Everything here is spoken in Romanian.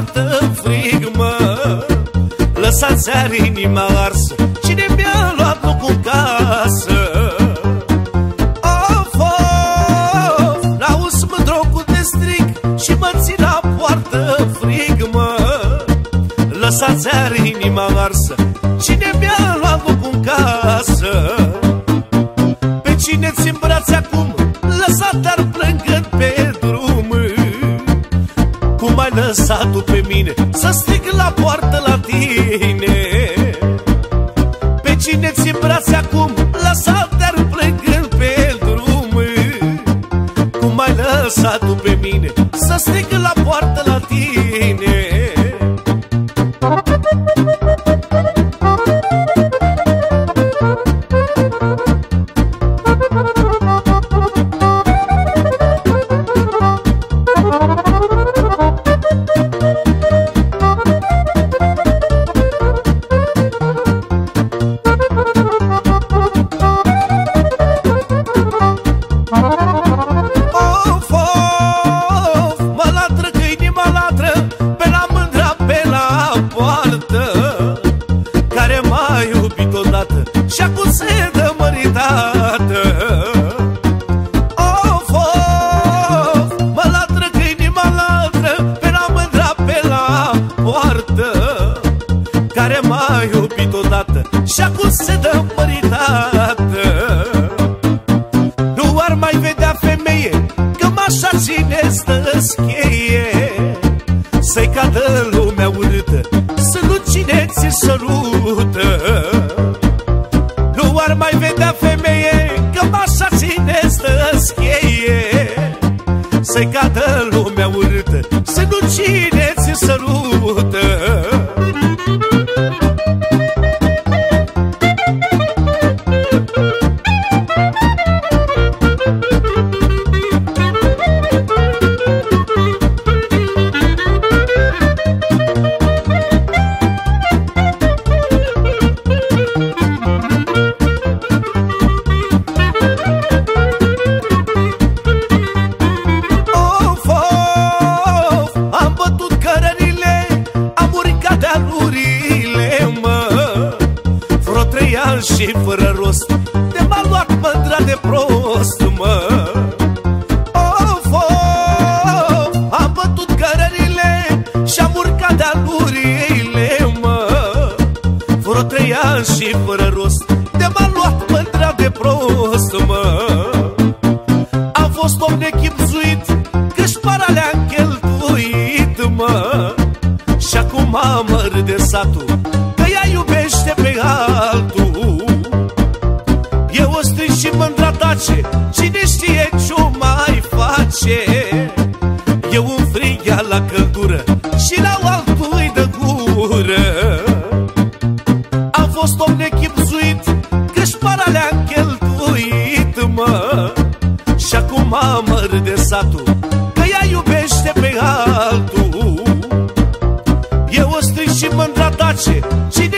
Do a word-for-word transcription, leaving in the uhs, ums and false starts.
poartă frig, mă. Lăsați are inima arsă, cine mi-a luat locul în casă? Of, of, n-auzi mândro cum te strig și mă țin la poartă frig, mă. Lăsați are inima arsă, cine mi-a luat locul în casă? Pe cine ți-n brațe acum, lăsat dar plângând pe drum? Cum ai lăsat tu pe mine să strig la poartă la tine? Pe cine ți-n brațe acum, lăsat dar plângând pe drum? Cum ai lăsat tu pe mine să strig la poartă la tine? Care m-a iubit odată și acum se dă măritată. Of, of, mă latră că inima latră pe la mândra pe la poartă. Care m-a iubit odată și acum se dă măritată. Nu ar mai vedea femeie că m-așa ține stă-ți cheie, să-i cadă lumea urâtă, să nu cine ți sărută. Nu ar mai vedea femeie că m-așa ține stă-ți cheie, să-i cadă lumea urâtă, să nu cine ți sărută. Și fără rost de m-a luat mândra de prost, mă. Of, of, am bătut cărările și-am urcat de-a lurile, mă. Vreo trei ani și fără rost de m-a luat mândra de prost, mă. Am fost om nechipzuit, că-și para le-am cheltuit, mă. Și acum mă râde satul că ea iubește pe altul. Eu o strig și mândra tace, cine știe ce-o mai face? Eu îmi frig ea la căldură și la altul îi dă gură. Am fost om nechipzuit, că-și para le-am cheltuit, mă. Și acum mă râde satul că ea iubește pe altul. Eu o strig și mândra tace, cine